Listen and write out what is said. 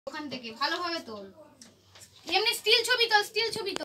ওখান থেকে ভালোভাবে তোল, এমনি স্টিল ছবি তোল, স্টিল ছবি তোল।